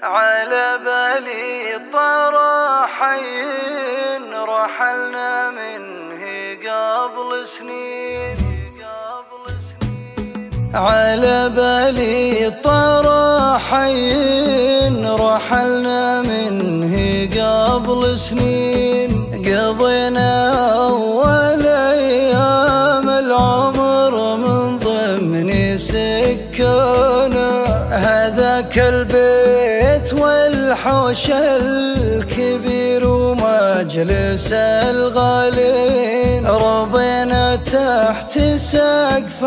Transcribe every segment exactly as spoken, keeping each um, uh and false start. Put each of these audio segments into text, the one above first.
على بالي طرى حي رحلنا منه قبل سنين. على بالي طرى حي رحلنا منه قبل سنين. قضينا أول أيام العمر من ضمن سكانه. هذاك البيت والحوش الكبير ومجلس الغالين. ربينا تحت سقف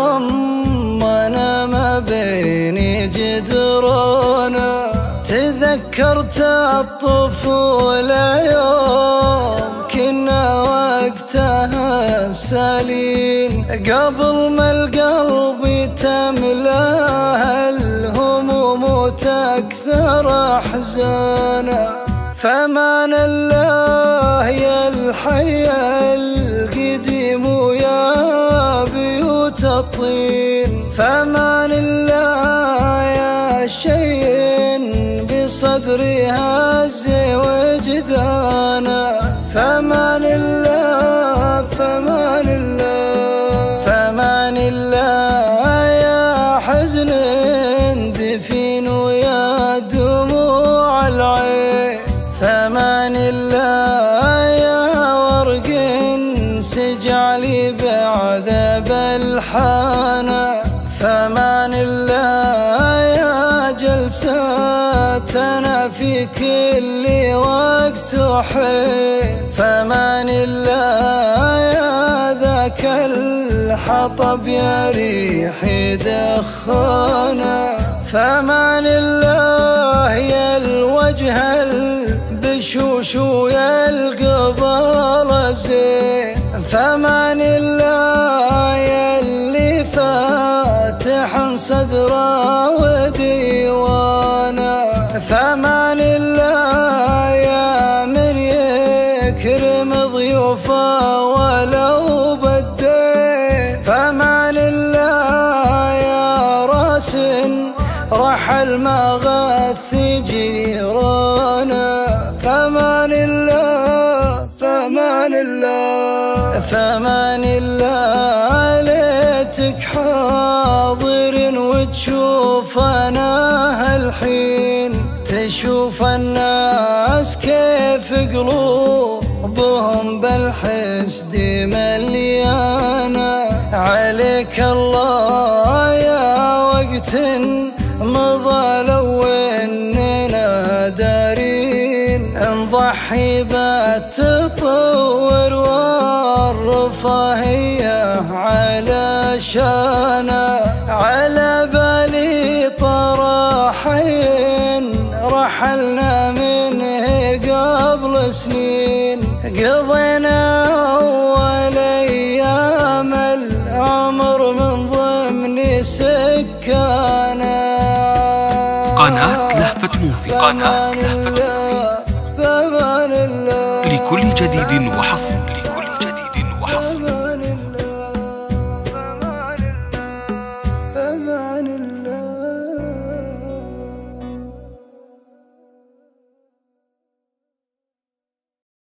ضمنا ما بين جدرانا. تذكرت الطفولة يوم كنا وقتها سالين. قبل ما القلب تملاه الهموم وتكثر أحزانا. فمان الله يا الحي القديم ويا بيوت الطين. فمان الله يا شيء بصدري هز وجدانا. فمان الله فمان الله فمان الله يا حزن دفين ويا دموع العين. فمان الله يا ورق سجعلي بعذاب الحانة. فمان الله يا جلساتنا في كل وقت وحين. فمان الله يا ذاك الحطب يا ريح دخانة. فمان الله يا الوجه البشوش ويا القبال الزين. فمان الله يا اللي فاتح صدره وديوانا. فمان الله يا من يكرم ضيوفه ولو بالدين. فمان الله يا راس رحل ما غث جيرانا. فمان الله فمان الله فمان الله ليتك حاضر وتشوفنا هالحين. تشوف الناس كيف قلوبهم بالحسد مليانة. عليك الله يا وقت مضى لو اننا دارين. نضحي بالتطور والرفاهية علشانا. على بالي طرى حي رحلنا منه قبل سنين. قضينا أول أيام العمر من ضمن سكانا. قناة لهفة موفي. قناة لهفة موفي. لكل جديد وحصري